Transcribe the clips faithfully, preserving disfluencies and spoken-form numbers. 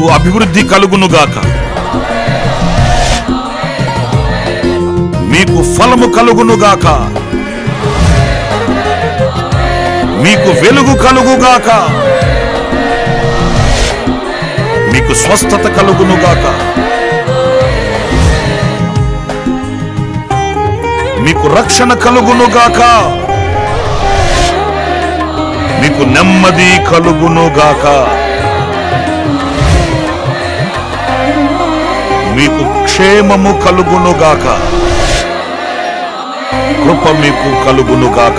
అభివృద్ధి కలుగునుగాక, మీకు ఫలము కలుగునుగాక, మీకు వెలుగు కలుగుగాక, మీకు స్వస్థత కలుగునుగాక, మీకు రక్షణ కలుగునుగాక, మీకు నెమ్మది కలుగునుగాక, మీకు క్షేమము కలుగునుగాక, కృప మీకు కలుగునుగాక.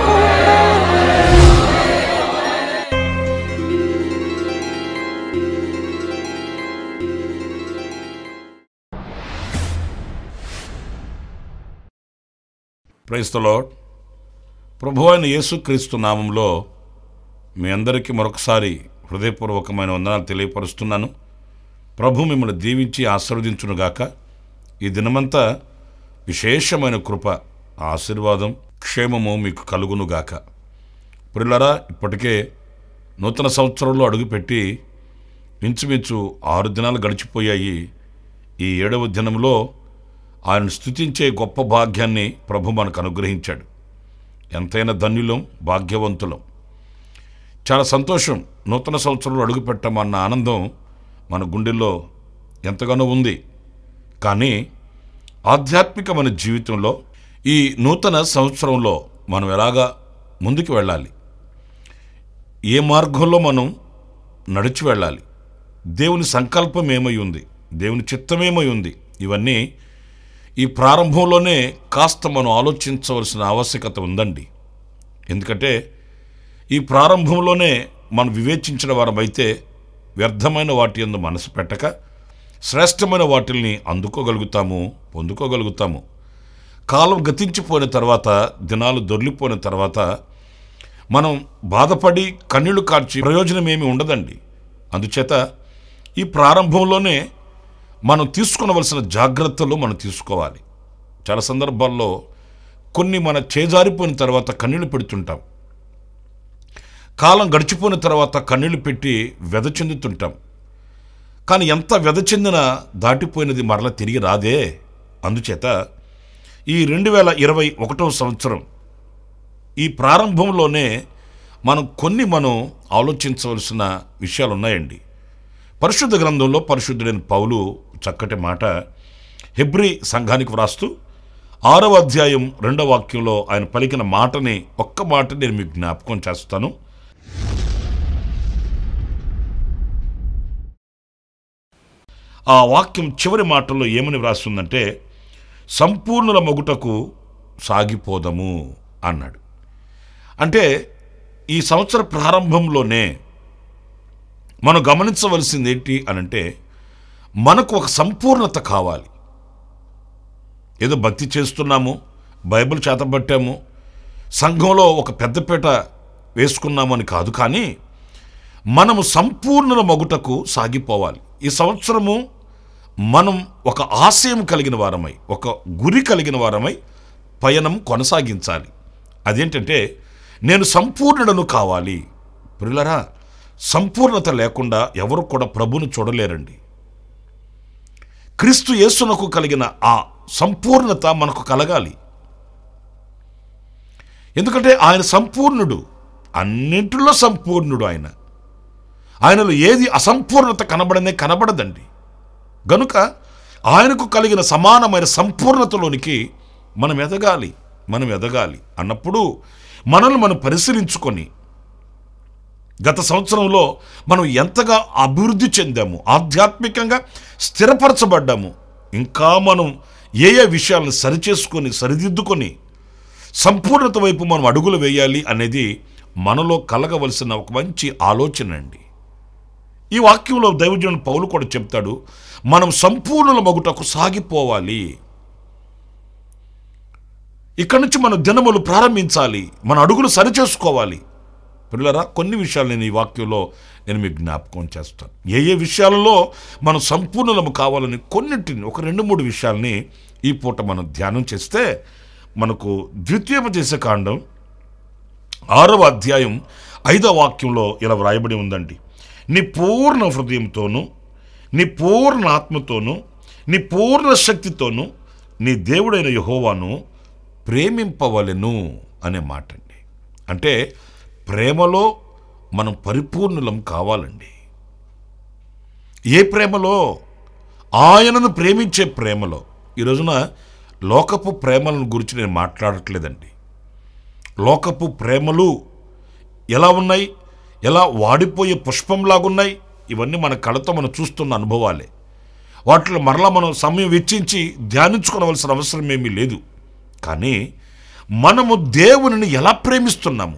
Praise the lord. ప్రభువైన యేసుక్రీస్తు నామంలో మీ అందరికీ మరొకసారి హృదయపూర్వకమైన వందనాలు తెలియపరుస్తున్నాను. ప్రభు మిమ్మల్ని దీవించి ఆశీర్వదించునుగాక. ఈ దినమంతా విశేషమైన కృప, ఆశీర్వాదం, క్షేమము మీకు కలుగునుగాక. ప్రియులారా, ఇప్పటికే నూతన సంవత్సరంలో అడుగుపెట్టి ఇంచుమించు ఆరు దినాలు గడిచిపోయాయి. ఈ ఏడవ దినంలో ఆయన స్తుతించే గొప్ప భాగ్యాన్ని ప్రభు మనకు అనుగ్రహించాడు. ఎంతైనా ధన్యులం, భాగ్యవంతులం. చాలా సంతోషం. నూతన సంవత్సరంలో అడుగుపెట్టామన్న ఆనందం మన గుండెల్లో ఎంతగానో ఉంది. కానీ ఆధ్యాత్మికమైన జీవితంలో ఈ నూతన సంవత్సరంలో మనం ఎలాగా ముందుకు వెళ్ళాలి, ఏ మార్గంలో మనం నడిచి వెళ్ళాలి, దేవుని సంకల్పం ఏమై ఉంది, దేవుని చిత్తమేమై ఉంది, ఇవన్నీ ఈ ప్రారంభంలోనే కాస్త మనం ఆలోచించవలసిన ఆవశ్యకత ఉందండి. ఎందుకంటే ఈ ప్రారంభంలోనే మనం వివేచించిన వారమైతే వ్యర్థమైన వాటి యందు మనసు పెట్టక శ్రేష్టమైన వాటిల్ని అందుకోగలుగుతాము, పొందుకోగలుగుతాము. కాలం గతించిపోయిన తర్వాత, దినాలు దొర్లిపోయిన తర్వాత మనం బాధపడి కన్నీళ్లు కార్చి ప్రయోజనం ఏమీ ఉండదండి. అందుచేత ఈ ప్రారంభంలోనే మనం తీసుకునవలసిన జాగ్రత్తలు మనం తీసుకోవాలి. చాలా సందర్భాల్లో కొన్ని మన చేజారిపోయిన తర్వాత కన్నీళ్లు పెడుతుంటాం, కాలం గడిచిపోయిన తర్వాత కన్నీళ్లు పెట్టి వ్యధ చెందుతుంటాం. కానీ ఎంత వ్యధ చెందినా దాటిపోయినది మరలా తిరిగి రాదే. అందుచేత ఈ రెండు వేల ఇరవై ఒకటవ సంవత్సరం ఈ ప్రారంభంలోనే మనం కొన్ని మనం ఆలోచించవలసిన విషయాలు ఉన్నాయండి. పరిశుద్ధ గ్రంథంలో పరిశుద్ధుడైన పౌలు చక్కటి మాట హెబ్రీ సంఘానికి వ్రాస్తూ ఆరవ అధ్యాయం రెండవ వాక్యంలో ఆయన పలికిన మాటని, ఒక్క మాట నేను మీకు జ్ఞాపకం చేస్తాను. ఆ వాక్యం చివరి మాటల్లో ఏమని వ్రాస్తుందంటే, సంపూర్ణుల మొగుటకు సాగిపోదము అన్నాడు. అంటే ఈ సంవత్సర ప్రారంభంలోనే మనం గమనించవలసింది ఏంటి అనంటే, మనకు ఒక సంపూర్ణత కావాలి. ఏదో భక్తి చేస్తున్నాము, బైబిల్ చేతబట్టాము, సంఘంలో ఒక పెద్దపీట వేసుకున్నాము అని కాదు. కానీ మనము సంపూర్ణ మగుటకు సాగిపోవాలి. ఈ సంవత్సరము మనం ఒక ఆశయం కలిగిన వారమై, ఒక గురి కలిగిన వారమై పయనం కొనసాగించాలి. అదేంటంటే, నేను సంపూర్ణుడను కావాలి. ప్రియులారా, సంపూర్ణత లేకుండా ఎవరు కూడా ప్రభువును చూడలేరండి. క్రీస్తు యేసునకు కలిగిన ఆ సంపూర్ణత మనకు కలగాలి. ఎందుకంటే ఆయన సంపూర్ణుడు, అన్నింటిలో సంపూర్ణుడు. ఆయన ఆయనలో ఏది అసంపూర్ణత కనబడనే కనబడదండి. గనుక ఆయనకు కలిగిన సమానమైన సంపూర్ణతలోనికి మనం ఎదగాలి. మనం ఎదగాలి అన్నప్పుడు మనల్ని మనం పరిశీలించుకొని, గత సంవత్సరంలో మనం ఎంతగా అభివృద్ధి చెందాము, ఆధ్యాత్మికంగా స్థిరపరచబడ్డాము, ఇంకా మనం ఏ ఏ విషయాలను సరిచేసుకొని సరిదిద్దుకొని సంపూర్ణత వైపు మనం అడుగులు వేయాలి అనేది మనలో కలగవలసిన ఒక మంచి ఆలోచన అండి. ఈ వాక్యంలో దైవజనుడు పౌలు కూడా చెప్తాడు, మనం సంపూర్ణుల మగుటకు సాగిపోవాలి. ఇక్కడి నుంచి మన దినములు ప్రారంభించాలి, మన అడుగులు సరిచేసుకోవాలి. పిల్లరా, కొన్ని విషయాలు నేను ఈ వాక్యంలో నేను మీకు జ్ఞాపకం చేస్తాను. ఏ ఏ విషయాలలో మనం సంపూర్ణము కావాలని కొన్నింటిని, ఒక రెండు మూడు విషయాల్ని ఈ పూట మనం ధ్యానం చేస్తే మనకు ద్వితీయోపదేశ కాండం ఆరవ అధ్యాయం ఐదవ వాక్యంలో ఇలా వ్రాయబడి ఉందండి. నీ పూర్ణ హృదయంతోనూ, నీ పూర్ణ ఆత్మతోనూ నీ పూర్ణ శక్తితోనూ నీ దేవుడైన యెహోవాను ప్రేమింపవలెను అనే మాట అండి. అంటే ప్రేమలో మనం పరిపూర్ణులం కావాలండి. ఏ ప్రేమలో? ఆయనను ప్రేమించే ప్రేమలో. ఈ రోజున లోకపు ప్రేమలను గురించి నేను మాట్లాడట్లేదండి. లోకపు ప్రేమలు ఎలా ఉన్నాయి, ఎలా వాడిపోయే పుష్పంలాగున్నాయి, ఇవన్నీ మన కళతో మనం చూస్తున్న అనుభవాలే. వాటిలో మరలా మనం సమయం వెచ్చించి ధ్యానించుకోవలసిన అవసరం ఏమీ లేదు. కానీ మనము దేవునిని ఎలా ప్రేమిస్తున్నాము?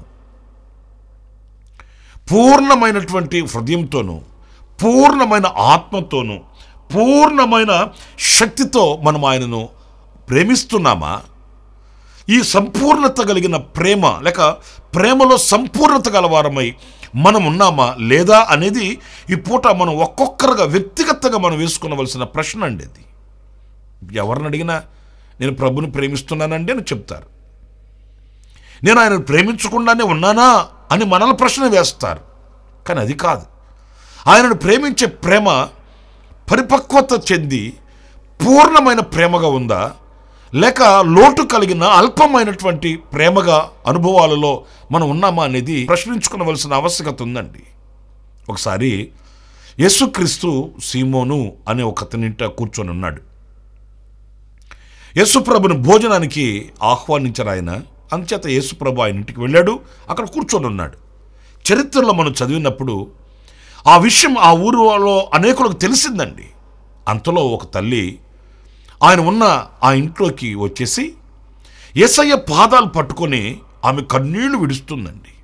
పూర్ణమైనటువంటి హృదయంతోనూ పూర్ణమైన ఆత్మతోనూ పూర్ణమైన శక్తితో మనం ఆయనను ప్రేమిస్తున్నామా? ఈ సంపూర్ణత కలిగిన ప్రేమ లేక ప్రేమలో సంపూర్ణత గలవారమై మనం ఉన్నామా లేదా అనేది ఈ పూట మనం ఒక్కొక్కరుగా వ్యక్తిగతంగా మనం వేసుకునవలసిన ప్రశ్న అండి. అది ఎవరిని అడిగినా నేను ప్రభుని ప్రేమిస్తున్నానండి అని చెప్తారు. నేను ఆయన ప్రేమించకుండానే ఉన్నానా అని మనల్ని ప్రశ్న వేస్తారు. కానీ అది కాదు. ఆయనను ప్రేమించే ప్రేమ పరిపక్వత చెంది పూర్ణమైన ప్రేమగా ఉందా, లేక లోటు కలిగిన అల్పమైనటువంటి ప్రేమగా అనుభవాలలో మనం ఉన్నామా అనేది ప్రశ్నించుకోవలసిన ఆవశ్యకత ఉందండి. ఒకసారి యేసుక్రీస్తు సీమోను అనే ఒక అతనింట కూర్చొని ఉన్నాడు. యేసుప్రభుని భోజనానికి ఆహ్వానించారు ఆయన. అందుచేత యేసుప్రభు ఆయన ఇంటికి వెళ్ళాడు, అక్కడ కూర్చొని ఉన్నాడు. చరిత్రలో మనం చదివినప్పుడు ఆ విషయం ఆ ఊరిలో అనేకులకు తెలిసిందండి. అంతలో ఒక తల్లి ఆయన ఉన్న ఆ ఇంట్లోకి వచ్చేసి యేసయ్య పాదాలు పట్టుకొని ఆమె కన్నీళ్లు విడుస్తుందండి.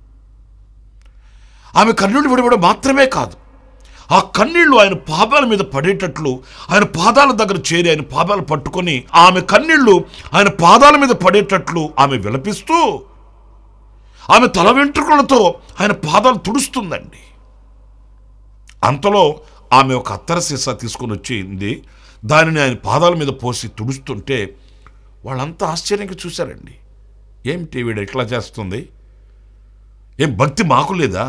ఆమె కన్నీళ్లు విడవడం మాత్రమే కాదు, ఆ కన్నీళ్లు ఆయన పాదాల మీద పడేటట్లు ఆయన పాదాల దగ్గర చేరి ఆయన పాదాలు పట్టుకొని ఆమె కన్నీళ్లు ఆయన పాదాల మీద పడేటట్లు ఆమె విలపిస్తూ ఆమె తల వెంట్రుకలతో ఆయన పాదాలు తుడుస్తుందండి. అంతలో ఆమె ఒక అత్తర సీసా తీసుకొని వచ్చింది. దానిని ఆయన పాదాల మీద పోసి తుడుస్తుంటే వాళ్ళంతా ఆశ్చర్యంగా చూశారండి. ఏమిటి వీడు ఎట్లా చేస్తుంది? ఏం భక్తి మాకు లేదా?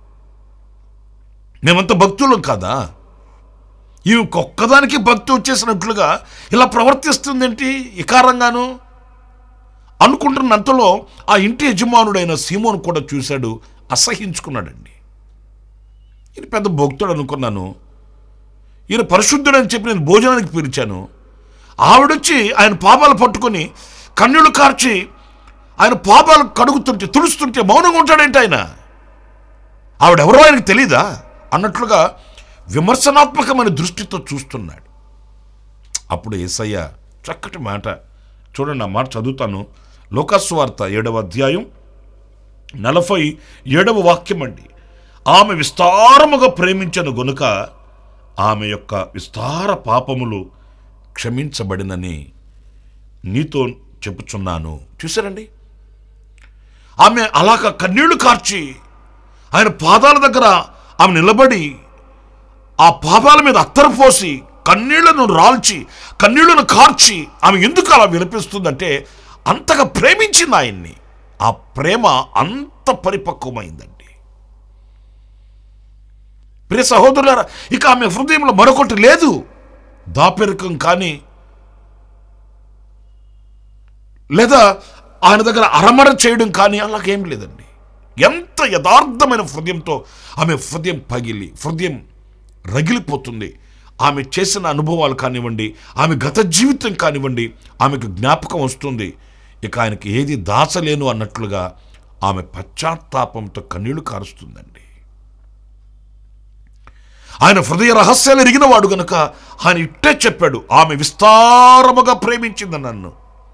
మేమంతా భక్తులం కాదా? ఈమె ఒక్కదానికి భక్తి వచ్చేసినట్లుగా ఇలా ప్రవర్తిస్తుందేంటి ఇకారంగాను అనుకుంటున్నంతలో ఆ ఇంటి యజమానుడైన సీమోను కూడా చూశాడు, అసహించుకున్నాడండి. ఈయన పెద్ద భక్తుడు అనుకున్నాను, ఈయన పరిశుద్ధుడని చెప్పి నేను భోజనానికి పిలిచాను. ఆవిడొచ్చి ఆయన పాపాలు పట్టుకొని కన్నీళ్లు కార్చి ఆయన పాపాలు కడుగుతుంటే తుడుస్తుంటే మౌనంగా ఉంటాడేంటి ఆయన? ఆవిడెవరో ఆయనకు తెలీదా అన్నట్లుగా విమర్శనాత్మకమైన దృష్టితో చూస్తున్నాడు. అప్పుడు యేసయ్య చక్కటి మాట చూడండి, ఆ మాట చదువుతాను. లోకాసు వార్త ఏడవ అధ్యాయం నలభై ఏడవ వాక్యం అండి. ఆమె విస్తారముగా ప్రేమించను గనుక ఆమె యొక్క విస్తార పాపములు క్షమించబడినని నీతో చెప్పుచున్నాను. చూసారండి, ఆమె అలాగ కన్నీళ్లు కార్చి ఆయన పాదాల దగ్గర ఆమె నిలబడి ఆ పాపాల మీద అత్తరు పోసి కన్నీళ్లను రాల్చి కన్నీళ్లను కార్చి ఆమె ఎందుకు అలా వినిపిస్తుందంటే అంతగా ప్రేమించింది ఆయన్ని. ఆ ప్రేమ అంత పరిపక్వమైందండి. ప్రియ సహోదరులారా, ఇక ఆమె హృదయంలో మరొకటి లేదు. దాపెరకం కానీ లేదా ఆయన దగ్గర అరమర చేయడం కానీ అలాగేం లేదండి. ఎంత యథార్థమైన హృదయంతో ఆమె హృదయం పగిలి హృదయం రగిలిపోతుంది. ఆమె చేసిన అనుభవాలు కానివ్వండి, ఆమె గత జీవితం కానివ్వండి, ఆమెకు జ్ఞాపకం వస్తుంది. ఇక ఆయనకి ఏది దాచలేను అన్నట్లుగా ఆమె పశ్చాత్తాపంతో కన్నీళ్లు కారుస్తుందండి. ఆయన హృదయ రహస్యాలు ఎరిగిన వాడు గనుక ఆయన ఇట్టే చెప్పాడు, ఆమె విస్తారముగా ప్రేమించింది నన్ను.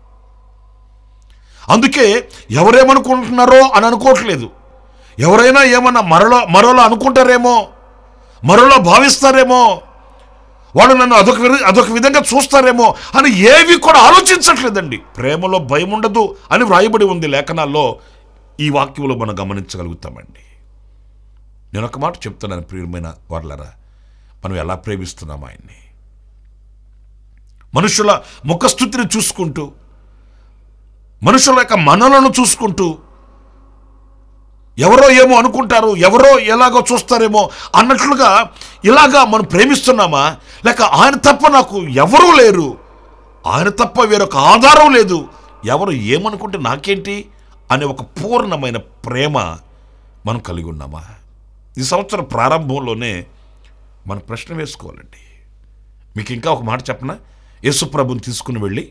అందుకే ఎవరేమనుకుంటున్నారో అని అనుకోవట్లేదు. ఎవరైనా ఏమన్నా మరలో మరోలా అనుకుంటారేమో, మరోలా భావిస్తారేమో, వాళ్ళు నన్ను అదొక అదొక విధంగా చూస్తారేమో అని ఏవి కూడా ఆలోచించట్లేదండి. ప్రేమలో భయం ఉండదు అని వ్రాయబడి ఉంది లేఖనాల్లో. ఈ వాక్యంలో మనం గమనించగలుగుతామండి. నేను ఒక మాట చెప్తున్నాను ప్రియమైన వారలారా, మనం ఎలా ప్రేమిస్తున్నాం ఆయన్ని? మనుషుల ముఖస్థుతిని చూసుకుంటూ, మనుషుల యొక్క మనలను చూసుకుంటూ ఎవరో ఏమో అనుకుంటారు, ఎవరో ఎలాగో చూస్తారేమో అన్నట్లుగా ఇలాగా మనం ప్రేమిస్తున్నామా? లేక ఆయన తప్ప నాకు ఎవరూ లేరు, ఆయన తప్ప వేరొక ఆధారం లేదు, ఎవరు ఏమనుకుంటే నాకేంటి అనే ఒక పూర్ణమైన ప్రేమ మనం కలిగి ఉన్నామా? ఈ సంవత్సరం ప్రారంభంలోనే మనం ప్రశ్న వేసుకోవాలండి. మీకు ఇంకా ఒక మాట చెప్పనా? యేసుప్రభుని తీసుకుని వెళ్ళి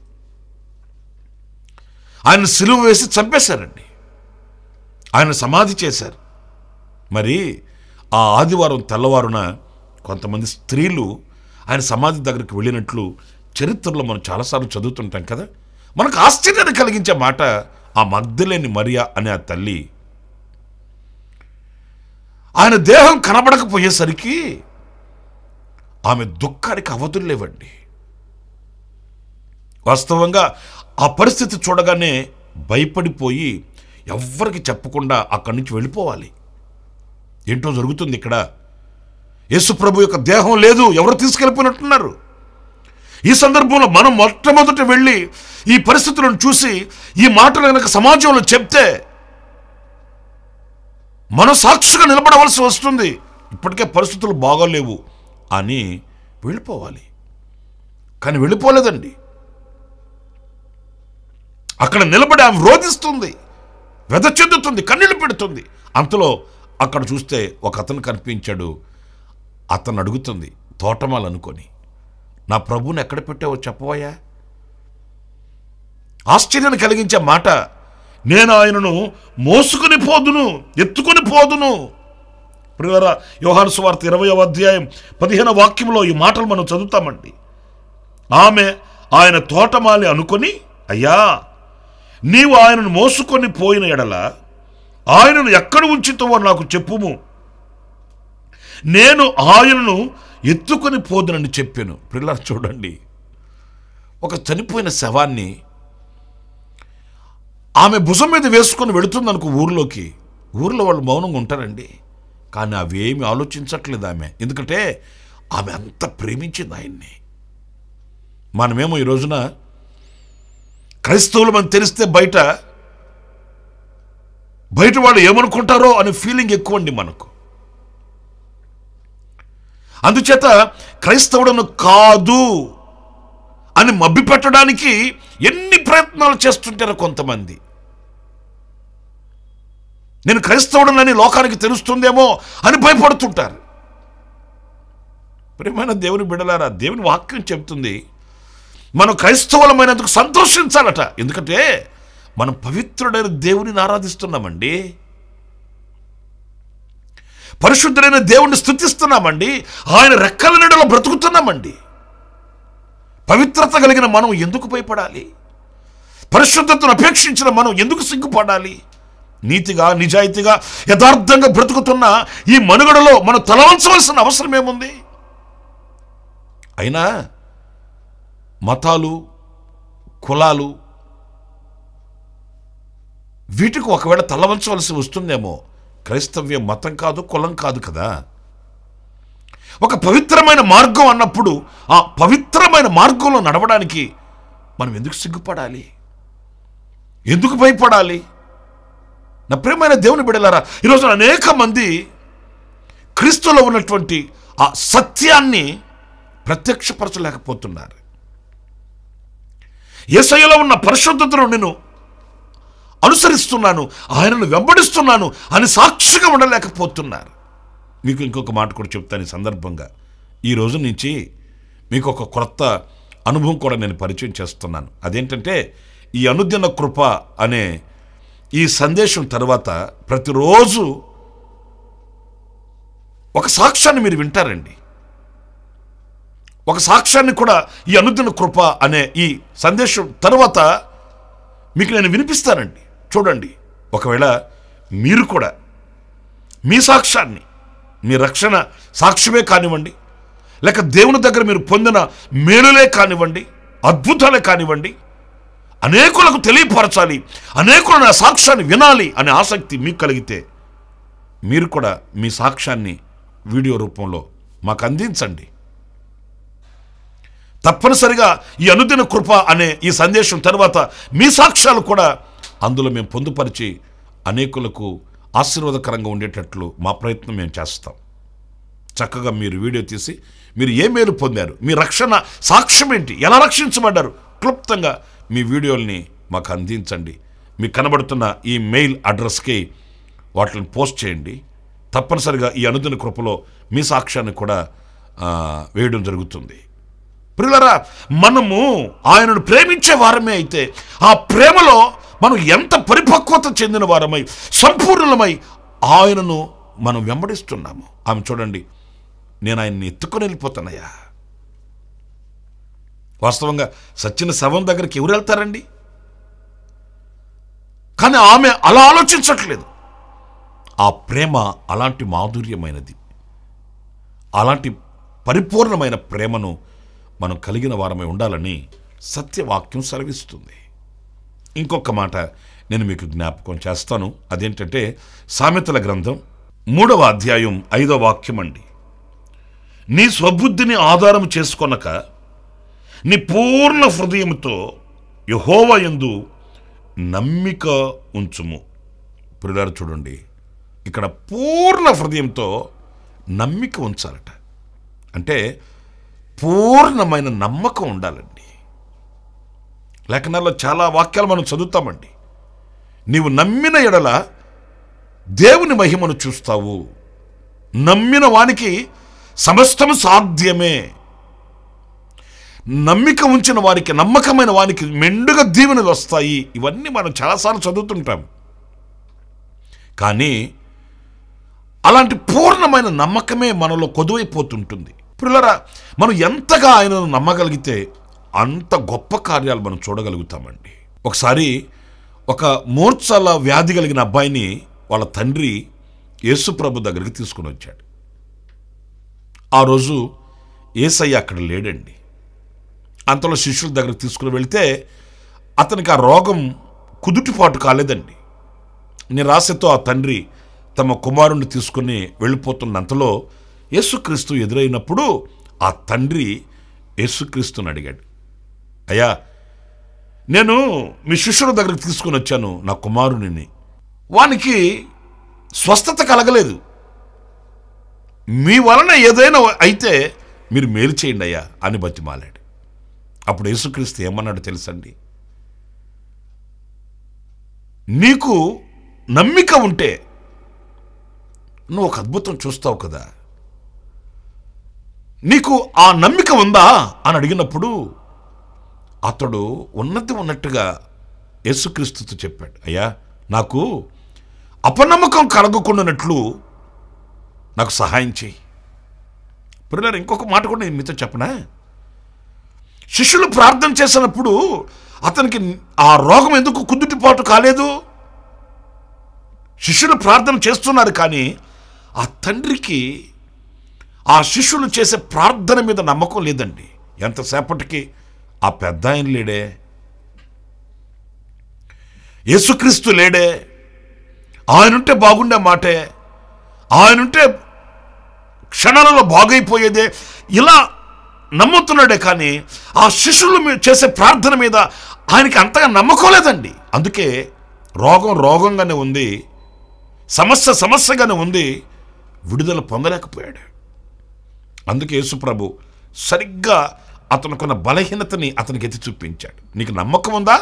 ఆయన సిలువ వేసి చంపేశారండి, ఆయన సమాధి చేశారు. మరి ఆ ఆదివారం తెల్లవారున కొంతమంది స్త్రీలు ఆయన సమాధి దగ్గరికి వెళ్ళినట్లు చరిత్రలో మనం చాలాసార్లు చదువుతుంటాం కదా. మనకు ఆశ్చర్యాన్ని కలిగించే మాట, ఆ మగ్దలేని మరియా అనే ఆ తల్లి ఆయన దేహం కనబడకపోయేసరికి ఆమె దుఃఖానికి అవధులు లేవండి. వాస్తవంగా ఆ పరిస్థితి చూడగానే భయపడిపోయి ఎవ్వరికి చెప్పకుండా అక్కడి నుంచి వెళ్ళిపోవాలి. ఏంటో జరుగుతుంది ఇక్కడ. యేసుప్రభు యొక్క దేహం లేదు, ఎవరు తీసుకెళ్ళిపోయినట్టున్నారు. ఈ సందర్భంలో మనం మొట్టమొదట వెళ్ళి ఈ పరిస్థితులను చూసి ఈ మాటలు కనుక సమాజంలో చెప్తే మనం సాక్షిగా నిలబడవలసి వస్తుంది. ఇప్పటికే పరిస్థితులు బాగోలేవు అని వెళ్ళిపోవాలి. కానీ వెళ్ళిపోలేదండి. అక్కడ నిలబడి ఆమె రోధిస్తుంది, వెద చెందుతుంది, కన్నీళ్లు పెడుతుంది. అంతలో అక్కడ చూస్తే ఒక అతను కనిపించాడు. అతను అడుగుతుంది తోటమాలు అనుకొని, నా ప్రభువుని ఎక్కడ పెట్టావో చెప్పవయ్యా? ఆశ్చర్యాన్ని కలిగించే మాట, నేను ఆయనను మోసుకుని పోదును, ఎత్తుకొని పోదును. ప్రియరా, యోహాను సువార్త ఇరవయవ అధ్యాయం పదిహేను వాక్యంలో ఈ మాటలు మనం చదువుతామండి. ఆమె ఆయన తోటమాలి అనుకొని, అయ్యా నీవు ఆయనను మోసుకొని పోయిన ఎడల ఆయనను ఎక్కడ ఉంచుతావో నాకు చెప్పుము, నేను ఆయనను ఎత్తుకొని పోదునని చెప్పాను. పిల్లలు చూడండి, ఒక చనిపోయిన శవాన్ని ఆమె భుజం మీద వేసుకొని వెళుతుంది అనుకో ఊర్లోకి. ఊర్లో వాళ్ళు మౌనంగా ఉంటారండి, కానీ అవేమి ఆలోచించట్లేదు ఆమె. ఎందుకంటే ఆమె అంత ప్రేమించింది ఆయన్ని. మనమేమో ఈ రోజున క్రైస్తవులు మనం తెలిస్తే బయట బయట వాళ్ళు ఏమనుకుంటారో అనే ఫీలింగ్ ఎక్కువ అండి మనకు. అందుచేత క్రైస్తవుడను కాదు అని మభ్య పెట్టడానికి ఎన్ని ప్రయత్నాలు చేస్తుంటారో కొంతమంది. నేను క్రైస్తవుడనని లోకానికి తెలుస్తుందేమో అని భయపడుతుంటారు. ప్రియమైన దేవుని బిడ్డలారా, దేవుని వాక్యం చెప్తుంది మనం క్రైస్తవులమైనందుకు సంతోషించాలట. ఎందుకంటే మనం పవిత్రుడైన దేవునిని ఆరాధిస్తున్నామండి, పరిశుద్ధుడైన దేవుణ్ణి స్తుతిస్తున్నామండి, ఆయన రెక్కల నీడలో బ్రతుకుతున్నామండి. పవిత్రత కలిగిన మనం ఎందుకు భయపడాలి? పరిశుద్ధతను అపేక్షించిన మనం ఎందుకు సిగ్గుపడాలి? నీతిగా, నిజాయితీగా, యథార్థంగా బ్రతుకుతున్న ఈ మనుగడలో మనం తలవంచవలసిన అవసరం ఏముంది? అయినా మతాలు, కులాలు వీటికి ఒకవేళ తలవంచవలసి వస్తుందేమో. క్రైస్తవ్యం మతం కాదు, కులం కాదు కదా. ఒక పవిత్రమైన మార్గం అన్నప్పుడు ఆ పవిత్రమైన మార్గంలో నడవడానికి మనం ఎందుకు సిగ్గుపడాలి? ఎందుకు భయపడాలి? నా ప్రియమైన దేవుని బిడ్డలారా, ఈరోజు అనేక మంది క్రీస్తులో ఉన్నటువంటి ఆ సత్యాన్ని ప్రత్యక్షపరచలేకపోతున్నారు. యేసయ్యలో ఉన్న పరిశుద్ధతను నేను అనుసరిస్తున్నాను, ఆయనను వెంబడిస్తున్నాను అని సాక్షిగా ఉండలేకపోతున్నారు. మీకు ఇంకొక మాట కూడా చెప్తాను ఈ సందర్భంగా. ఈ రోజు నుంచి మీకు ఒక కొత్త అనుభవం కూడా నేను పరిచయం చేస్తున్నాను. అదేంటంటే, ఈ అనుదిన కృప అనే ఈ సందేశం తర్వాత ప్రతిరోజు ఒక సాక్ష్యాన్ని మీరు వింటారండి. ఒక సాక్ష్యాన్ని కూడా ఈ అనుదిన కృప అనే ఈ సందేశం తర్వాత మీకు నేను వినిపిస్తానండి. చూడండి, ఒకవేళ మీరు కూడా మీ సాక్ష్యాన్ని, మీ రక్షణ సాక్ష్యమే కానివ్వండి, లేక దేవుని దగ్గర మీరు పొందిన మేలులే కానివ్వండి, అద్భుతాలే కానివ్వండి, అనేకులకు తెలియపరచాలి, అనేకులు నా సాక్ష్యాన్ని వినాలి అనే ఆసక్తి మీకు కలిగితే మీరు కూడా మీ సాక్ష్యాన్ని వీడియో రూపంలో మాకు అందించండి. తప్పనిసరిగా ఈ అనుదిన కృప అనే ఈ సందేశం తర్వాత మీ సాక్ష్యాలు కూడా అందులో మేము పొందుపరిచి అనేకులకు ఆశీర్వాదకరంగా ఉండేటట్లు మా ప్రయత్నం మేము చేస్తాం. చక్కగా మీరు వీడియో తీసి మీరు ఏ మేలు పొందారు, మీ రక్షణ సాక్ష్యం ఏంటి, ఎలా రక్షించబడ్డారు, క్లుప్తంగా మీ వీడియోల్ని మాకు అందించండి. మీకు కనబడుతున్న ఈ మెయిల్ అడ్రస్కి వాటిని పోస్ట్ చేయండి. తప్పనిసరిగా ఈ అనుదిన కృపలో మీ సాక్ష్యాన్ని కూడా వేయడం జరుగుతుంది. ప్రియులారా, మనము ఆయనను ప్రేమించే వారమే అయితే ఆ ప్రేమలో మనం ఎంత పరిపక్వత చెందిన వారమై సంపూర్ణమై ఆయనను మనం వెంబడిస్తున్నాము. ఆమె చూడండి, నేను ఆయన్ని ఎత్తుకొని వెళ్ళిపోతానయ్యా. వాస్తవంగా సచ్చిన శవం దగ్గరికి ఎవరు వెళ్తారండి? కానీ ఆమె అలా ఆలోచించట్లేదు. ఆ ప్రేమ అలాంటి మాధుర్యమైనది, అలాంటి పరిపూర్ణమైన ప్రేమను మనం కలిగిన వారమై ఉండాలని సత్యవాక్యం సెలవిస్తుంది. ఇంకొక మాట నేను మీకు జ్ఞాపకం చేస్తాను. అదేంటంటే సామెతల గ్రంథం మూడవ అధ్యాయం ఐదవ వాక్యం అండి. నీ స్వబుద్ధిని ఆధారం చేసుకొనక నీ పూర్ణ హృదయంతో యెహోవా యందు నమ్మిక ఉంచుము. ప్రియులారా చూడండి, ఇక్కడ పూర్ణ హృదయంతో నమ్మిక ఉంచాలట. అంటే పూర్ణమైన నమ్మకం ఉండాలండి. లేఖనాల్లో చాలా వాక్యాలు మనం చదువుతామండి. నీవు నమ్మిన ఎడల దేవుని మహిమను చూస్తావు, నమ్మిన వానికి సమస్తము సాధ్యమే, నమ్మిక ఉంచిన వారికి, నమ్మకమైన వానికి మెండుగా దీవెనలు వస్తాయి. ఇవన్నీ మనం చాలాసార్లు చదువుతుంటాం. కానీ అలాంటి పూర్ణమైన నమ్మకమే మనలో కొదువైపోతుంటుంది. ప్రియులారా, మనం ఎంతగా ఆయనను నమ్మగలిగితే అంత గొప్ప కార్యాలు మనం చూడగలుగుతామండి. ఒకసారి ఒక మూర్ఛల వ్యాధి కలిగిన అబ్బాయిని వాళ్ళ తండ్రి యేసు ప్రభు దగ్గరికి తీసుకుని వచ్చాడు. ఆ రోజు యేసయ్య అక్కడ లేడండి. అంతలో శిష్యుల దగ్గరికి తీసుకుని వెళితే అతనికి ఆ రోగం కుదుటిపాటు కాలేదండి. నిరాశతో ఆ తండ్రి తమ కుమారుణ్ణి తీసుకుని వెళ్ళిపోతున్నంతలో యేసుక్రీస్తు ఎదురైనప్పుడు ఆ తండ్రి యేసుక్రీస్తుని అడిగాడు, అయ్యా, నేను మీ శిష్యుల దగ్గరికి తీసుకుని వచ్చాను నా కుమారుని, వానికి స్వస్థత కలగలేదు, మీ వలన ఏదైనా అయితే మీరు మేలు చేయండి అయ్యా అని బతిమాలాడు. అప్పుడు యేసుక్రీస్తు ఏమన్నాడు తెలుసండి? నీకు నమ్మిక ఉంటే నువ్వు ఒక అద్భుతం చూస్తావు కదా, నీకు ఆ నమ్మిక ఉందా అని అడిగినప్పుడు అతడు ఉన్నది ఉన్నట్టుగా యేసుక్రీస్తుతో చెప్పాడు, అయ్యా, నాకు అపనమ్మకం కలగకుండానట్లు నాకు సహాయం చేయి. పిల్లలు, ఇంకొక మాట కూడా నేను మీతో చెప్పనా? శిష్యులు ప్రార్థన చేసినప్పుడు అతనికి ఆ రోగం ఎందుకు కుదుటిపాటు కాలేదు? శిష్యులు ప్రార్థన చేస్తున్నారు, కానీ ఆ తండ్రికి ఆ శిష్యులు చేసే ప్రార్థన మీద నమ్మకం లేదండి. ఎంతసేపటికి ఆ పెద్ద ఆయన లేడే, యేసుక్రీస్తు లేడే, ఆయనుంటే బాగుండే మాటే, ఆయనుంటే క్షణాలలో బాగైపోయేదే, ఇలా నమ్ముతున్నాడే. కానీ ఆ శిష్యులు చేసే ప్రార్థన మీద ఆయనకి అంతగా నమ్మకం లేదండి. అందుకే రోగం రోగంగానే ఉంది, సమస్య సమస్యగానే ఉంది, విడుదల పొందలేకపోయాడు. అందుకే యేసుప్రభు సరిగ్గా అతనుకున్న బలహీనతని అతనికి ఎత్తి చూపించాడు. నీకు నమ్మకం ఉందా?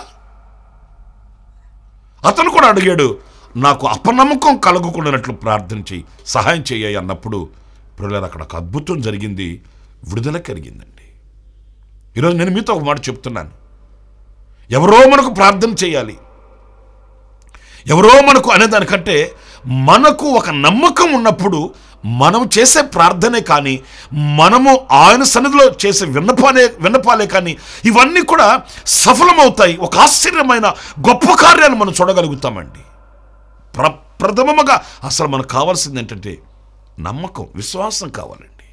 అతను కూడా అడిగాడు, నాకు అపనమ్మకం కలగకుండానట్లు ప్రార్థన చేయి, సహాయం చేయి అన్నప్పుడు ప్రియులారా, అక్కడ ఒక అద్భుతం జరిగింది, విడుదల కలిగిందండి. ఈరోజు నేను మీతో ఒక మాట చెప్తున్నాను. ఎవరో మనకు ప్రార్థన చేయాలి, ఎవరో మనకు అనేదానికంటే మనకు ఒక నమ్మకం ఉన్నప్పుడు మనం చేసే ప్రార్థనే కానీ, మనము ఆయన సన్నిధిలో చేసే విన్నపాలే విన్నపాలే కానీ ఇవన్నీ కూడా సఫలమవుతాయి. ఒక ఆశ్చర్యమైన గొప్ప కార్యాలు మనం చూడగలుగుతామండి. ప్ర ప్రథమముగా అసలు మనకు కావాల్సింది ఏంటంటే నమ్మకం, విశ్వాసం కావాలండి,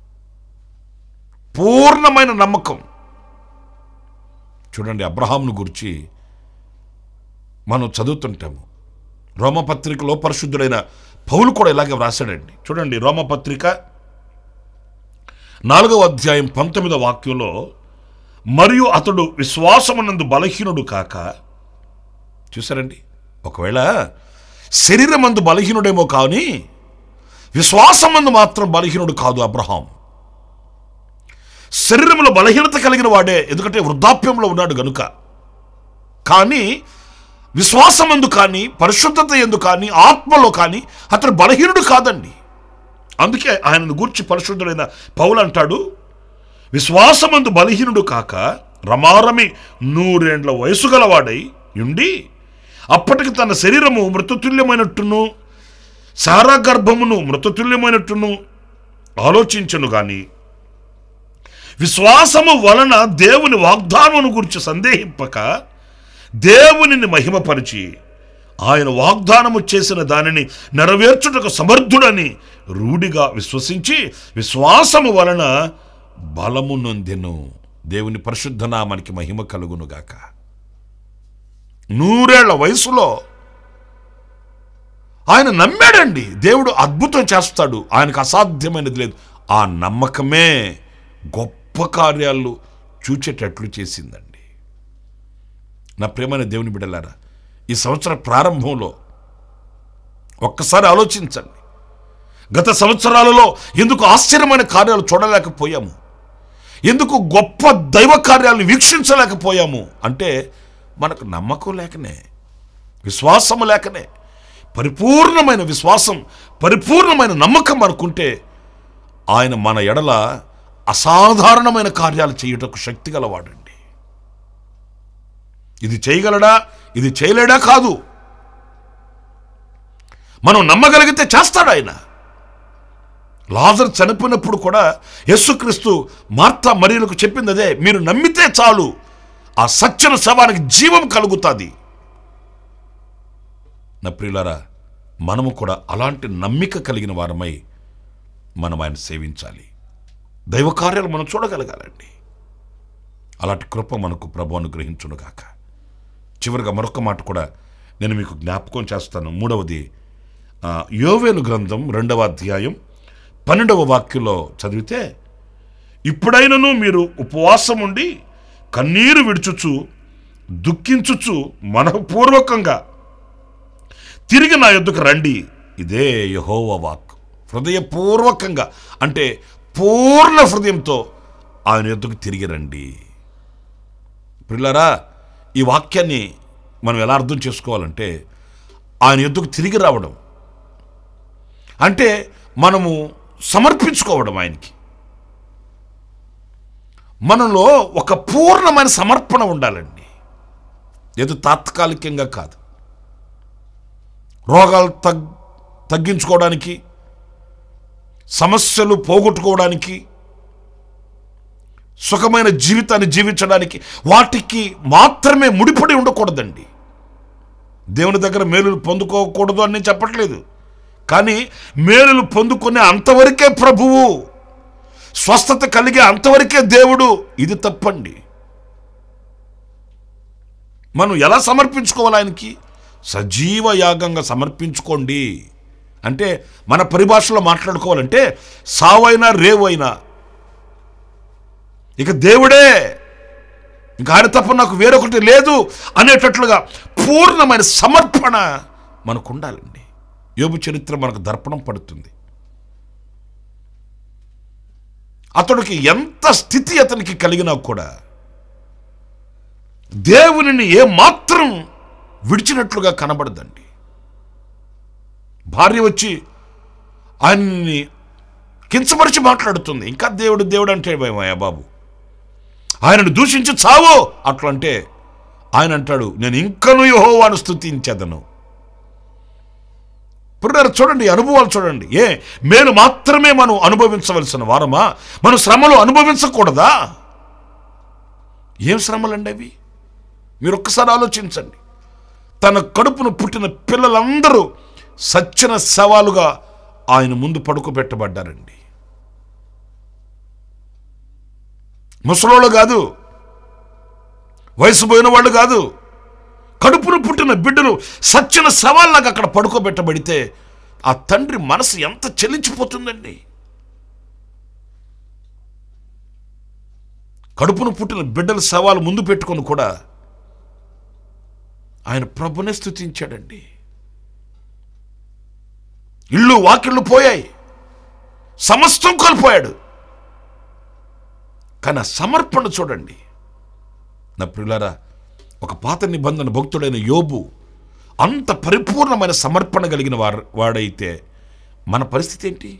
పూర్ణమైన నమ్మకం. చూడండి, అబ్రహామును గురించి మనం చదువుతుంటాము. రోమపత్రికలో పరిశుద్ధుడైన పౌలు కూడా ఇలాగే వ్రాసాడండి. చూడండి, రోమపత్రిక నాలుగవ అధ్యాయం పంతొమ్మిదవ వాక్యంలో, మరియు అతడు విశ్వాసమునందు బలహీనుడు కాక, చూసారండి, ఒకవేళ శరీరమందు బలహీనుడేమో కానీ విశ్వాసమందు మాత్రం బలహీనుడు కాదు అబ్రహాం. శరీరంలో బలహీనత కలిగిన వాడే, ఎందుకంటే వృద్ధాప్యంలో ఉన్నాడు గనుక. కానీ విశ్వాసమందు కానీ, పరిశుద్ధత ఎందు కానీ, ఆత్మలో కానీ అతడు బలహీనుడు కాదండి. అందుకే ఆయనను గూర్చి పరిశుద్ధుడైన పౌలు అంటాడు, విశ్వాసమందు బలహీనుడు కాక రమారమి నూరేండ్ల వయసు గలవాడై ఉండి అప్పటికి తన శరీరము మృతతుల్యమైనట్టును సారా గర్భమును మృతతుల్యమైనట్టును ఆలోచించను గాని విశ్వాసము వలన దేవుని వాగ్దానమును గురించి సందేహింపక దేవునిని మహిమపరిచి ఆయన వాగ్దానము చేసిన దానిని నెరవేర్చుటకు సమర్థుడని రూఢిగా విశ్వసించి విశ్వాసము వలన బలము నొందెను. దేవుని పరిశుద్ధ నామానికి మహిమ కలుగునుగాక. నూరేళ్ల వయసులో ఆయన నమ్మాడండి, దేవుడు అద్భుతం చేస్తాడు, ఆయనకు అసాధ్యమైనది లేదు. ఆ నమ్మకమే గొప్ప కార్యాలు చూచేటట్లు చేసిందండి. నా ప్రియమైన దేవుని బిడ్డలారా, ఈ సంవత్సర ప్రారంభంలో ఒక్కసారి ఆలోచించండి. గత సంవత్సరాలలో ఎందుకు ఆశ్చర్యమైన కార్యాలు చూడలేకపోయాము, ఎందుకు గొప్ప దైవ కార్యాలను వీక్షించలేకపోయాము అంటే మనకు నమ్మకం లేకనే, విశ్వాసము లేకనే. పరిపూర్ణమైన విశ్వాసం, పరిపూర్ణమైన నమ్మకం అనుకుంటే ఆయన మన ఎడల అసాధారణమైన కార్యాలు చేయుటకు శక్తి గలవాడండి. ఇది చేయగలడా, ఇది చేయలేడా కాదు, మనం నమ్మగలిగితే చేస్తాడు ఆయన. లాజరు చనిపోయినప్పుడు కూడా యేసుక్రీస్తు మార్తా మరియలకు చెప్పింది అదే, మీరు నమ్మితే చాలు ఆ సత్యన శవానికి జీవం కలుగుతుంది. నా ప్రియులారా, మనము కూడా అలాంటి నమ్మిక కలిగిన వారమై మనం ఆయన సేవించాలి. దైవ కార్యాలు మనం చూడగలగాలండి. అలాంటి కృప మనకు ప్రభు అనుగ్రహించునుగాక. చివరిగా మరొక మాట కూడా నేను మీకు జ్ఞాపకం చేస్తాను. మూడవది యోవేలు గ్రంథం రెండవ అధ్యాయం పన్నెండవ వాక్యంలో చదివితే, ఇప్పుడైనను మీరు ఉపవాసం ఉండి కన్నీరు విడుచుచు దుఃఖించుచు మనఃపూర్వకంగా తిరిగి నా యొద్దకు రండి. ఇదే యెహోవా వాక్. హృదయపూర్వకంగా అంటే పూర్ణ హృదయంతో ఆయన యొద్దకు తిరిగి రండి. పిల్లరా, ఈ వాక్యాన్ని మనం ఎలా అర్థం చేసుకోవాలంటే, ఆయన యొద్దకు తిరిగి రావడం అంటే మనము సమర్పించుకోవడం. ఆయనకి మనలో ఒక పూర్ణమైన సమర్పణ ఉండాలండి. ఏదో తాత్కాలికంగా కాదు. రోగాలు తగ్ తగ్గించుకోవడానికి, సమస్యలు పోగొట్టుకోవడానికి, సుఖమైన జీవితాన్ని జీవించడానికి వాటికి మాత్రమే ముడిపడి ఉండకూడదండి. దేవుని దగ్గర మేలులు పొందుకోకూడదు అని నేను చెప్పట్లేదు, కానీ మేలులు పొందుకునే అంతవరకే ప్రభువు, స్వస్థత కలిగే అంతవరకే దేవుడు. ఇది తప్పండి. మనం ఎలా సమర్పించుకోవాలి ఆయనకి? సజీవ యాగంగా సమర్పించుకోండి. అంటే మన పరిభాషలో మాట్లాడుకోవాలంటే సావైనా రేవైనా ఇక దేవుడే, ఇంకా ఆయన తప్ప నాకు వేరొకటి లేదు అనేటట్లుగా పూర్ణమైన సమర్పణ మనకు ఉండాలండి. యోబు చరిత్ర మనకు దర్పణం పడుతుంది. అతడికి ఎంత స్థితి అతనికి కలిగినా కూడా దేవునిని ఏమాత్రం విడిచినట్లుగా కనబడదండి. భార్య వచ్చి ఆయన్ని కించపరిచి మాట్లాడుతుంది. ఇంకా దేవుడు దేవుడు అంటే భయమయ్యా బాబు, ఆయనను దూషించి చావో అట్లంటే ఆయన అంటాడు, నేను ఇంకను యెహోవాను స్తుతించెదను. పుర్రారు చూడండి, అనుభవాలు చూడండి. ఏ మేలు మాత్రమే మనం అనుభవించవలసిన వారమా? మనం శ్రమలు అనుభవించకూడదా? ఏం శ్రమలండి అవి? మీరు ఒక్కసారి ఆలోచించండి. తన కడుపును పుట్టిన పిల్లలందరూ సచ్చిన శవాలుగా ఆయన ముందు పడుకోబెట్టబడ్డారండి. ముసలోళ్ళు కాదు, వయసు పోయిన వాళ్ళు కాదు, కడుపును పుట్టిన బిడ్డలు సచ్చిన శవాల్లాగా అక్కడ పడుకోబెట్టబడితే ఆ తండ్రి మనసు ఎంత చెల్లించిపోతుందండి. కడుపును పుట్టిన బిడ్డల శవాలు ముందు పెట్టుకొని కూడా ఆయన ప్రభునే స్తుతించాడండి. ఇళ్ళు వాకిళ్ళు పోయాయి, సమస్తం కోల్పోయాడు. కానీ ఆ సమర్పణ చూడండి నా ప్రియులారా. ఒక పాత నిబంధన భక్తుడైన యోబు అంత పరిపూర్ణమైన సమర్పణ కలిగిన వాడు వాడైతే మన పరిస్థితి ఏంటి?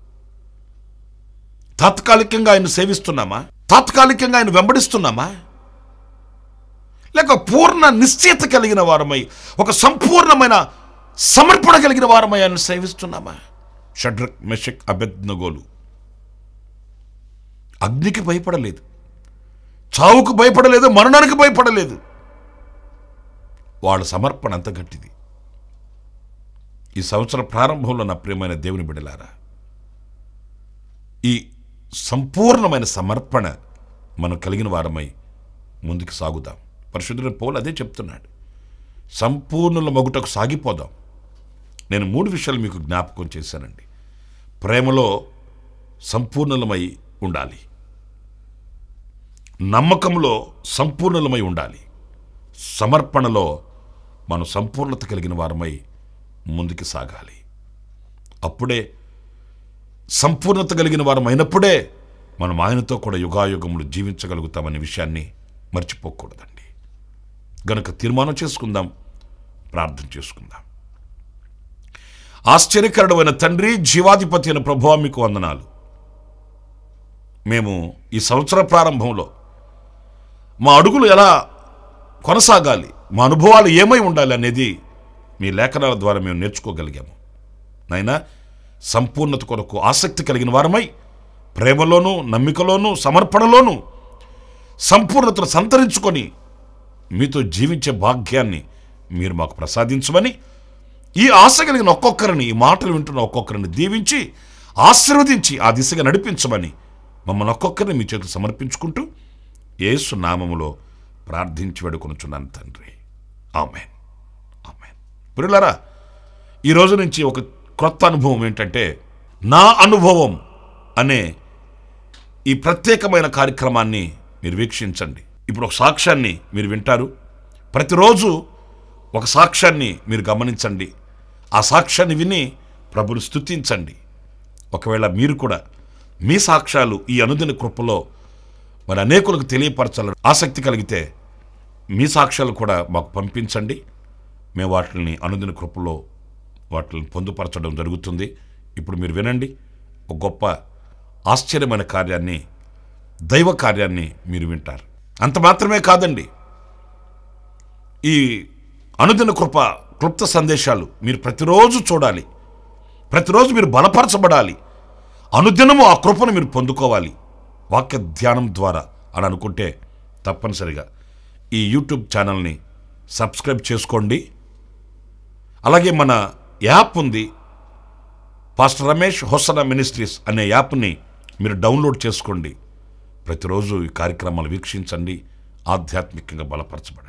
తాత్కాలికంగా ఆయన సేవిస్తున్నామా? తాత్కాలికంగా ఆయన వెంబడిస్తున్నామా? లేక పూర్ణ నిశ్చయత కలిగిన వారమై, ఒక సంపూర్ణమైన సమర్పణ కలిగిన వారమై ఆయన సేవిస్తున్నామా? షడ్రక్, మెషక్, అబేద్నెగోలు అగ్నికి భయపడలేదు, చావుకు భయపడలేదు, మరణానికి భయపడలేదు. వాళ్ళ సమర్పణ అంత గట్టిది. ఈ సంవత్సర ప్రారంభంలో నా ప్రియమైన దేవుని బిడ్డలారా, ఈ సంపూర్ణమైన సమర్పణ మనం కలిగిన వారమై ముందుకు సాగుదాం. పరిశుద్ధుడైన పౌలు అదే చెప్తున్నాడు, సంపూర్ణుల మగుటకు సాగిపోదాం. నేను మూడు విషయాలు మీకు జ్ఞాపకం చేశానండి. ప్రేమలో సంపూర్ణులమై ఉండాలి, నమ్మకంలో సంపూర్ణులమై ఉండాలి, సమర్పణలో మనం సంపూర్ణత కలిగిన వారమై ముందుకు సాగాలి. అప్పుడే సంపూర్ణత కలిగిన వారం అయినప్పుడే మనం ఆయనతో కూడా యుగాయుగములు జీవించగలుగుతామనే విషయాన్ని మర్చిపోకూడదండి. గనుక తీర్మానం చేసుకుందాం, ప్రార్థన చేసుకుందాం. ఆశ్చర్యకరుడమైన తండ్రి, జీవాధిపతి అయిన ప్రభువా, మీకు వందనాలు. మేము ఈ సంవత్సర ప్రారంభంలో మా అడుగులు ఎలా కొనసాగాలి, మా అనుభవాలు ఏమై ఉండాలి అనేది మీ లేఖనాల ద్వారా మేము నేర్చుకోగలిగాము. నాయనా, సంపూర్ణత కొరకు ఆసక్తి కలిగిన వారమై ప్రేమలోనూ, నమ్మికలోనూ, సమర్పణలోనూ సంపూర్ణతను సంతరించుకొని మీతో జీవించే భాగ్యాన్ని మీరు మాకు ప్రసాదించమని, ఈ ఆశ కలిగిన ఒక్కొక్కరిని, ఈ మాటలు వింటున్న ఒక్కొక్కరిని దీవించి ఆశీర్వదించి ఆ దిశగా నడిపించమని మమ్మల్ని ఒక్కొక్కరిని మీ చేతులు సమర్పించుకుంటూ యేసు నామములో ప్రార్థించి వేడుకొనుచున్నాను తండ్రి. ఆమేన్, ఆమేన్. ప్రియులారా, ఈ రోజు నుంచి ఒక క్రొత్త అనుభవం ఏంటంటే, నా అనుభవం అనే ఈ ప్రత్యేకమైన కార్యక్రమాన్ని మీరు వీక్షించండి. ఇప్పుడు ఒక సాక్ష్యాన్ని మీరు వింటారు. ప్రతిరోజు ఒక సాక్ష్యాన్ని మీరు గమనించండి. ఆ సాక్ష్యాన్ని విని ప్రభుని స్తుతించండి. ఒకవేళ మీరు కూడా మీ సాక్ష్యాలు ఈ అనుదిన కృపలో మరి అనేకులకు తెలియపరచాలని ఆసక్తి కలిగితే మీ సాక్ష్యాలు కూడా మాకు పంపించండి. మేము వాటిని అనుదిన కృపలో వాటిని పొందుపరచడం జరుగుతుంది. ఇప్పుడు మీరు వినండి, ఒక గొప్ప ఆశ్చర్యమైన కార్యాన్ని, దైవ కార్యాన్ని మీరు వింటారు. అంత మాత్రమే కాదండి, ఈ అనుదిన కృప క్లుప్త సందేశాలు మీరు ప్రతిరోజు చూడాలి, ప్రతిరోజు మీరు బలపరచబడాలి, అనుదినము ఆ కృపను మీరు పొందుకోవాలి వాక్య ధ్యానం ద్వారా అని అనుకుంటే తప్పనిసరిగా ఈ యూట్యూబ్ ఛానల్ని సబ్స్క్రైబ్ చేసుకోండి. అలాగే మన యాప్ ఉంది, పాస్.రమేష్ హోసన్నా మినిస్ట్రీస్ అనే యాప్ని మీరు డౌన్లోడ్ చేసుకోండి. ప్రతిరోజు ఈ కార్యక్రమాలు వీక్షించండి, ఆధ్యాత్మికంగా బలపరచబడండి.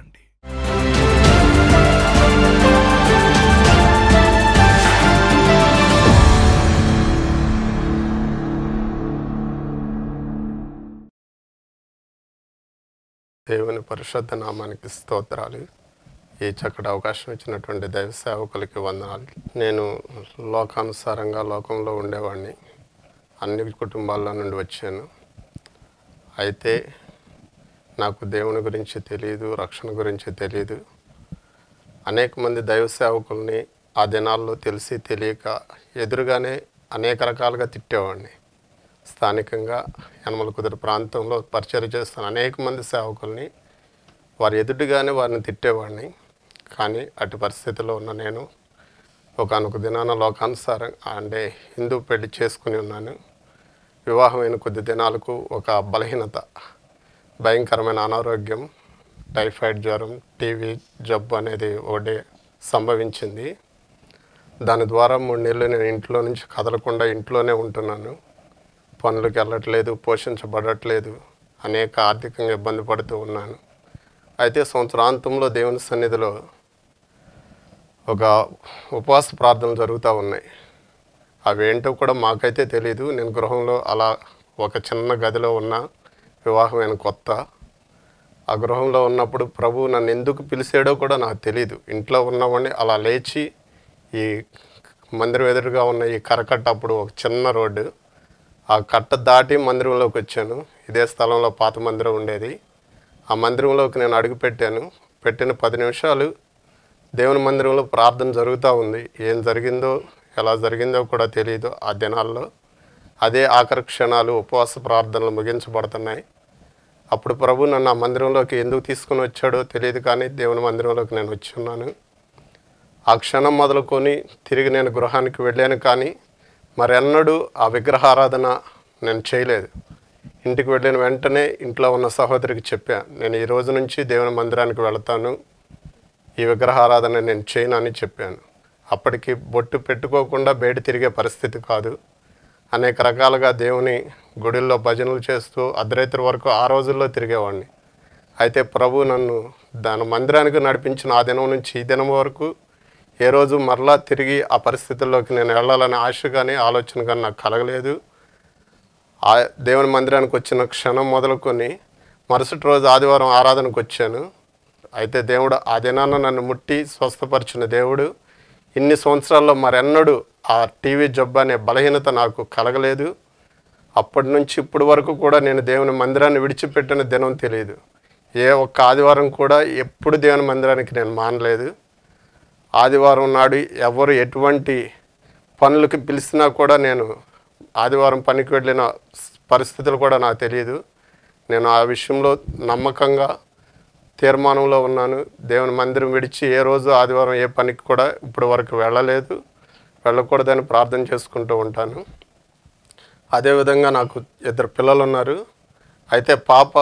దేవుని పరిశుద్ధ నామానికి స్తోత్రాలు. ఈ చక్కటి అవకాశం ఇచ్చినటువంటి దైవ సేవకులకి వందనాలు. నేను లోకానుసారంగా లోకంలో ఉండేవాడిని, అన్ని కుటుంబాల్లో నుండి వచ్చాను. అయితే నాకు దేవుని గురించి తెలియదు, రక్షణ గురించి తెలియదు. అనేక మంది దైవ సేవకుల్ని ఆ దినాల్లో తెలిసి తెలియక ఎదురుగానే అనేక రకాలుగా తిట్టేవాడిని. స్థానికంగా యనమల కుదురు ప్రాంతంలో పరిచయం చేస్తున్న అనేక మంది సేవకుల్ని వారి ఎదుటిగానే వారిని తిట్టేవాడిని. కానీ అటు పరిస్థితిలో ఉన్న నేను ఒకానొక దినాన లోకానుసారం అంటే హిందూ పెళ్లి చేసుకుని ఉన్నాను. వివాహమైన కొద్ది దినాలకు ఒక బలహీనత, భయంకరమైన అనారోగ్యం, టైఫాయిడ్ జ్వరం, టీవీ జబ్బు అనేది ఒకటి సంభవించింది. దాని ద్వారా మూడు నెలలు నేను ఇంట్లో నుంచి కదలకుండా ఇంట్లోనే ఉంటున్నాను. పనులకు వెళ్ళట్లేదు, పోషించబడట్లేదు, అనేక ఆర్థికంగా ఇబ్బంది పడుతూ ఉన్నాను. అయితే సంవత్సరాంతంలో దేవుని సన్నిధిలో ఒక ఉపవాస ప్రార్థనలు జరుగుతూ ఉన్నాయి. అవేంటో కూడా మాకైతే తెలీదు. నేను గృహంలో అలా ఒక చిన్న గదిలో ఉన్న, వివాహమైన కొత్త, ఆ గృహంలో ఉన్నప్పుడు ప్రభు నన్ను ఎందుకు పిలిచాడో కూడా నాకు తెలీదు. ఇంట్లో ఉన్నవాడిని అలా లేచి ఈ మందిరం ఎదురుగా ఉన్న ఈ కరకట్ట అప్పుడు ఒక చిన్న రోడ్డు. ఆ కట్ట దాటి మందిరంలోకి వచ్చాను. ఇదే స్థలంలో పాత మందిరం ఉండేది. ఆ మందిరంలోకి నేను అడుగు పెట్టాను. పెట్టిన పది నిమిషాలు దేవుని మందిరంలో ప్రార్థన జరుగుతూ ఉంది. ఏం జరిగిందో ఎలా జరిగిందో కూడా తెలియదు. ఆ దినాల్లో అదే ఆఖరి క్షణాలు ఉపవాస ప్రార్థనలు ముగించబడుతున్నాయి. అప్పుడు ప్రభు నన్ను ఆ మందిరంలోకి ఎందుకు తీసుకుని వచ్చాడో తెలియదు, కానీ దేవుని మందిరంలోకి నేను వచ్చి ఉన్నాను. ఆ క్షణం మొదలుకొని తిరిగి నేను గృహానికి వెళ్ళాను, కానీ మరెన్నడూ ఆ విగ్రహారాధన నేను చేయలేదు. ఇంటికి వెళ్ళిన వెంటనే ఇంట్లో ఉన్న సహోదరికి చెప్పాను, నేను ఈ రోజు నుంచి దేవుని మందిరానికి వెళతాను, ఈ విగ్రహారాధన నేను చేయను అని చెప్పాను. అప్పటికి బొట్టు పెట్టుకోకుండా బయట తిరిగే పరిస్థితి కాదు. అనేక రకాలుగా దేవుని గుడిల్లో భజనలు చేస్తూ అర్ధరాత్రి వరకు ఆ రోజుల్లో తిరిగేవాడిని. అయితే ప్రభు నన్ను దాని మందిరానికి నడిపించిన ఆ దినం నుంచి ఈ దినం వరకు ఏ రోజు మరలా తిరిగి ఆ పరిస్థితుల్లోకి నేను వెళ్ళాలనే ఆశ కానీ ఆలోచన కానీ నాకు కలగలేదు. ఆ దేవుని మందిరానికి వచ్చిన క్షణం మొదలుకొని మరుసటి రోజు ఆదివారం ఆరాధనకు వచ్చాను. అయితే దేవుడు ఆ దినాన నన్ను ముట్టి స్వస్థపరిచిన దేవుడు. ఇన్ని సంవత్సరాల్లో మరెన్నడూ ఆ టీవీ జబ్బు అనే బలహీనత నాకు కలగలేదు. అప్పటి నుంచి ఇప్పటి వరకు కూడా నేను దేవుని మందిరాన్ని విడిచిపెట్టిన దినం తెలియదు. ఏ ఒక్క ఆదివారం కూడా ఎప్పుడు దేవుని మందిరానికి నేను మానలేదు. ఆదివారం నాడు ఎవరు ఎటువంటి పనులకి పిలిచినా కూడా నేను ఆదివారం పనికి వెళ్ళిన పరిస్థితులు కూడా నాకు తెలియదు. నేను ఆ విషయంలో నమ్మకంగా తీర్మానంలో ఉన్నాను. దేవుని మందిరం విడిచి ఏ రోజు ఆదివారం ఏ పనికి కూడా ఇప్పటి వరకు వెళ్ళలేదు, వెళ్ళకూడదని ప్రార్థన చేసుకుంటూ ఉంటాను. అదేవిధంగా నాకు ఇద్దరు పిల్లలు ఉన్నారు. అయితే పాప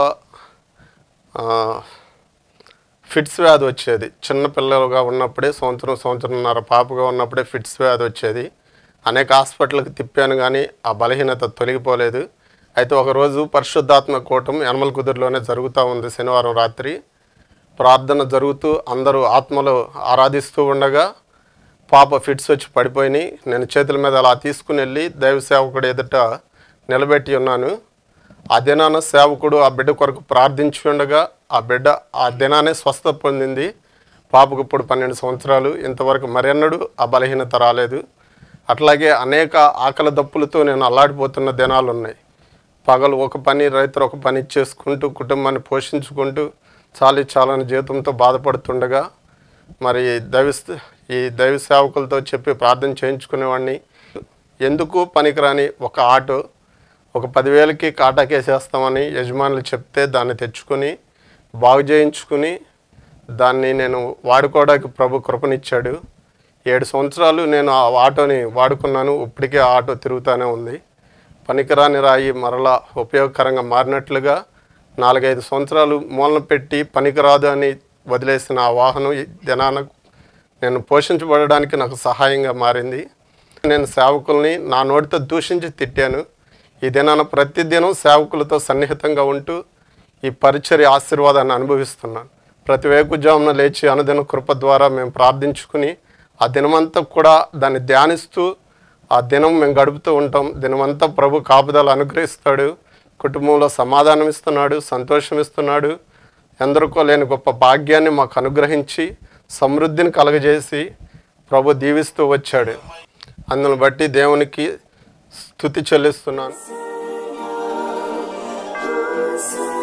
ఫిట్స్ వ్యాధి వచ్చేది. చిన్న పిల్లలుగా ఉన్నప్పుడే సంవత్సరం సంవత్సరంన్నర పాపగా ఉన్నప్పుడే ఫిట్స్ వ్యాధి వచ్చేది. అనేక హాస్పిటల్కి తిప్పాను, కానీ ఆ బలహీనత తొలగిపోలేదు. అయితే ఒకరోజు పరిశుద్ధాత్మ కూటం యనమల కుదురులోనే జరుగుతూ ఉంది. శనివారం రాత్రి ప్రార్థన జరుగుతూ అందరూ ఆత్మలో ఆరాధిస్తూ ఉండగా పాప ఫిట్స్ వచ్చి పడిపోయినాయి. నేను చేతుల మీద అలా తీసుకుని వెళ్ళి దైవ సేవకుడు ఎదుట నిలబెట్టి ఉన్నాను. ఆ దినాన సేవకుడు ఆ బిడ్డ కొరకు ప్రార్థించి ఉండగా ఆ బిడ్డ ఆ దినానే స్వస్థ పొందింది. పాపకు ఇప్పుడు పన్నెండు సంవత్సరాలు. ఇంతవరకు మరెన్నడూ ఆ బలహీనత రాలేదు. అట్లాగే అనేక ఆకలి దప్పులతో నేను అల్లాడిపోతున్న దినాలు ఉన్నాయి. పగలు ఒక పని, రైతులు ఒక పని చేసుకుంటూ కుటుంబాన్ని పోషించుకుంటూ చాలి చాలని జీవితంతో బాధపడుతుండగా మరి దైవ ఈ దైవ సేవకులతో చెప్పి ప్రార్థన చేయించుకునేవాడిని. ఎందుకు పనికిరాని ఒక ఆటో ఒక పదివేలకి కాటాకేసేస్తామని యజమానులు చెప్తే దాన్ని తెచ్చుకొని బాగు చేయించుకుని దాన్ని నేను వాడుకోవడానికి ప్రభు కృపనిచ్చాడు. ఏడు సంవత్సరాలు నేను ఆ ఆటోని వాడుకున్నాను. ఇప్పటికే ఆ ఆటో తిరుగుతూనే ఉంది. పనికిరాని రాయి మరలా ఉపయోగకరంగా మారినట్లుగా నాలుగైదు సంవత్సరాలు మూలన పెట్టి పనికిరాదు అని వదిలేసిన ఆ వాహనం ఈ దినాన నేను పోషించబడడానికి నాకు సహాయంగా మారింది. నేను సేవకుల్ని నా నోటితో దూషించి తిట్టాను. ఈ దినాన ప్రతిదినం సేవకులతో సన్నిహితంగా ఉంటూ ఈ పరిచర్య ఆశీర్వాదాన్ని అనుభవిస్తున్నాను. ప్రతి వేకుజామున లేచి అనుదిన కృప ద్వారా మేము ప్రార్థించుకుని ఆ దినమంతా కూడా దాన్ని ధ్యానిస్తూ ఆ దినం మేము గడుపుతూ ఉంటాం. దినమంతా ప్రభు కాపుదలు అనుగ్రహిస్తాడు. కుటుంబంలో సమాధానం ఇస్తున్నాడు, సంతోషం ఇస్తున్నాడు. ఎందరికో లేని గొప్ప భాగ్యాన్ని మాకు అనుగ్రహించి సమృద్ధిని కలగజేసి ప్రభు దీవిస్తూ వచ్చాడు. అందును బట్టి దేవునికి స్తుతి చెల్లిస్తున్నాను.